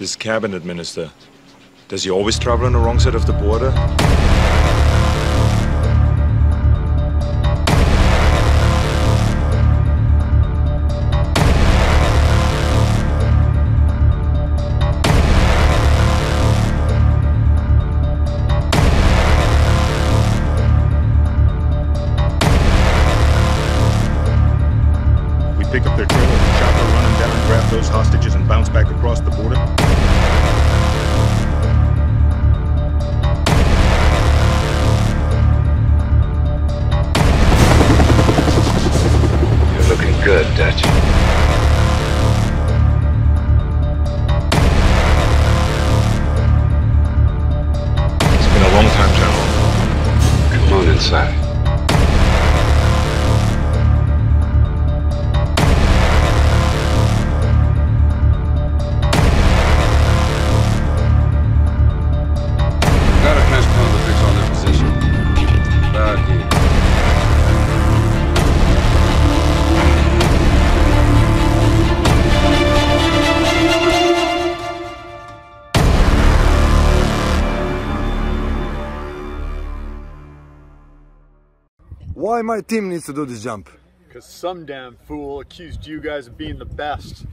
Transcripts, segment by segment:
This cabinet minister, does he always travel on the wrong side of the border? Pick up their trailer, chopper, run them down, grab those hostages, and bounce back across the border? You're looking good, Dutch. It's been a long time, General. Come on inside. Why my team needs to do this jump? Because some damn fool accused you guys of being the best.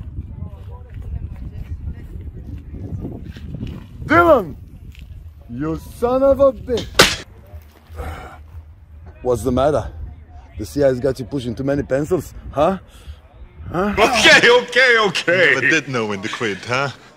Dylan! You son of a bitch! What's the matter? The CIA's got you pushing too many pencils, huh? Okay. You never did know when to quit, huh?